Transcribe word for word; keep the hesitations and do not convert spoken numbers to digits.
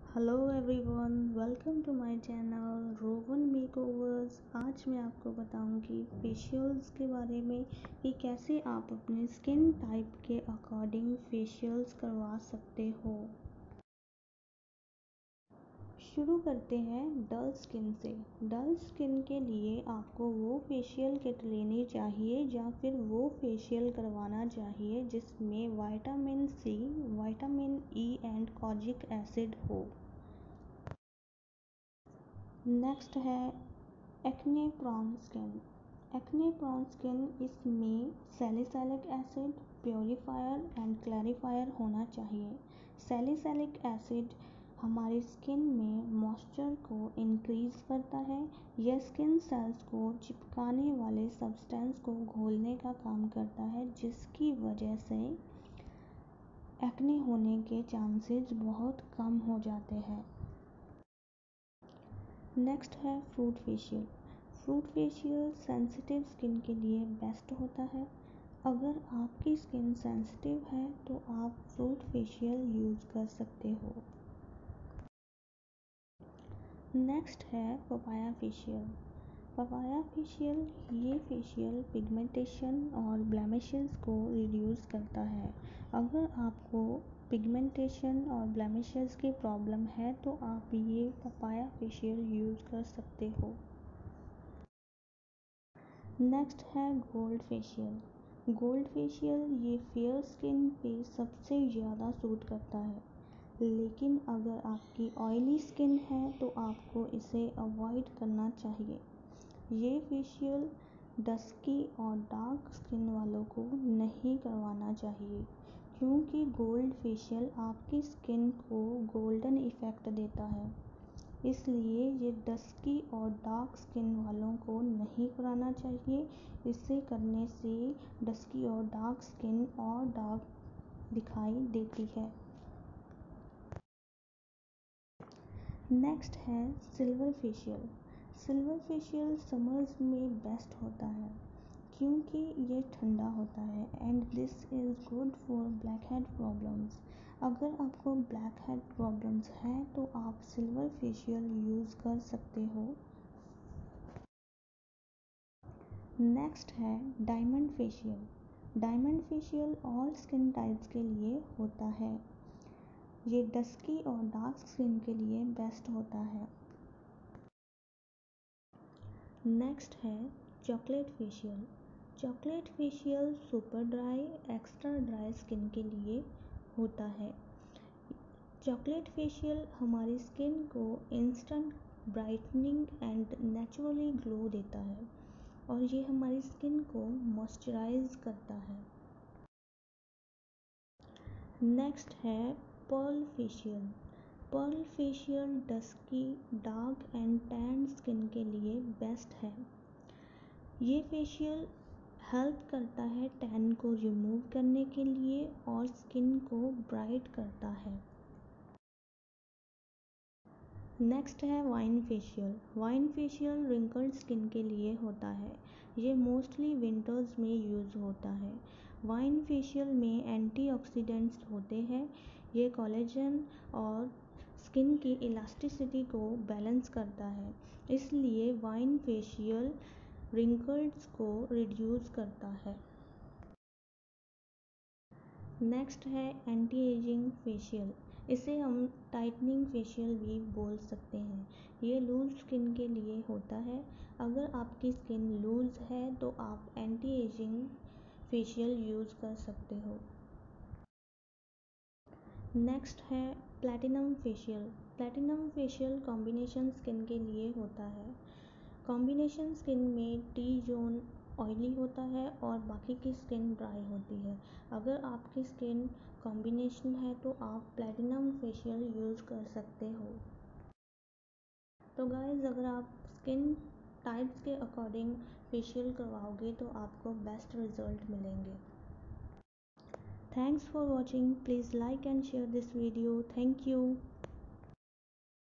Hello everyone, welcome to my channel Rowan makeovers. आज मैं आपको बताऊंगी फेशियल्स के बारे में कि कैसे आप अपने स्किन टाइप के अकॉर्डिंग फेशियल्स करवा सकते हो। शुरू करते हैं डल स्किन से। डल स्किन के लिए आपको वो फेशियल किट लेनी चाहिए या फिर वो फेशियल करवाना चाहिए जिसमें vitamin C, vitamin E and kojic acid हो। नेक्स्ट है acne prone skin. Acne prone skin, इसमें salicylic acid, purifier and clarifier होना चाहिए। सैलिसिलिक एसिड हमारी स्किन में मॉइस्चर को इंक्रीज करता है। यह स्किन सेल्स को चिपकाने वाले सब्सटेंस को घोलने का काम करता है, जिसकी वजह से एक्ने होने के चांसेस बहुत कम हो जाते हैं। नेक्स्ट है fruit facial. Fruit facial sensitive skin के लिए बेस्ट होता है। अगर आपकी स्किन सेंसिटिव है तो आप फ्रूट फेशियल यूज़ कर सकते हो। नेक्स्ट है पपाया फेशियल। पपाया फेशियल, ये फेशियल पिगमेंटेशन और ब्लेमिशेस को रिड्यूस करता है। अगर आपको पिगमेंटेशन और ब्लेमिशेस की प्रॉब्लम है तो आप ये पपाया फेशियल यूज़ कर सकते हो। नेक्स्ट है गोल्ड फेशियल। गोल्ड फेशियल ये फेयर स्किन पे सबसे ज़्यादा सूट करता है, लेकिन अगर आपकी ऑयली स्किन है तो आपको इसे अवॉइड करना चाहिए। ये फेशियल डस्की और डार्क स्किन वालों को नहीं करवाना चाहिए, क्योंकि गोल्ड फेशियल आपकी स्किन को गोल्डन इफ़ेक्ट देता है। इसलिए ये डस्की और डार्क स्किन वालों को नहीं कराना चाहिए। इसे करने से डस्की और डार्क स्किन और डार्क दिखाई देती है। नेक्स्ट है silver facial. Silver facial summers में बेस्ट होता है क्योंकि ये ठंडा होता है and this is good for black head problems. अगर आपको ब्लैक हेड प्रॉब्लम्स हैं तो आप सिल्वर फेशियल यूज़ कर सकते हो। नेक्स्ट है diamond facial. Diamond facial all skin types के लिए होता है। ये डस्की और डार्क स्किन के लिए बेस्ट होता है। नेक्स्ट है chocolate facial. Chocolate facial super dry, extra dry skin के लिए होता है। चॉकलेट फेशियल हमारी स्किन को instant brightening and naturally glow देता है और ये हमारी स्किन को मॉइस्चराइज करता है। नेक्स्ट है pearl facial. Pearl facial dusky, dark and tan skin के लिए बेस्ट है। ये फेशियल हेल्प करता है टैन को रिमूव करने के लिए और स्किन को ब्राइट करता है। नेक्स्ट है wine facial. Wine facial wrinkled skin के लिए होता है। ये मोस्टली विंटर्स में यूज़ होता है। वाइन फेशियल में एंटीऑक्सीडेंट्स होते हैं। ये कोलेजन और स्किन की इलास्टिसिटी को बैलेंस करता है, इसलिए वाइन फेशियल रिंकल्स को रिड्यूस करता है। नेक्स्ट है एंटी एजिंग फेशियल। इसे हम टाइटनिंग फेशियल भी बोल सकते हैं। ये लूज स्किन के लिए होता है। अगर आपकी स्किन लूज है तो आप एंटी एजिंग फेशियल यूज़ कर सकते हो। नेक्स्ट है platinum facial. Platinum facial combination skin के लिए होता है। कॉम्बिनेशन स्किन में टी जोन ऑयली होता है और बाकी की स्किन ड्राई होती है। अगर आपकी स्किन कॉम्बिनेशन है तो आप प्लैटिनम फेशियल यूज़ कर सकते हो। तो गाइस, अगर आप स्किन टाइप्स के अकॉर्डिंग फेशियल करवाओगे तो आपको बेस्ट रिजल्ट मिलेंगे। Thanks for watching. Please like and share this video. Thank you.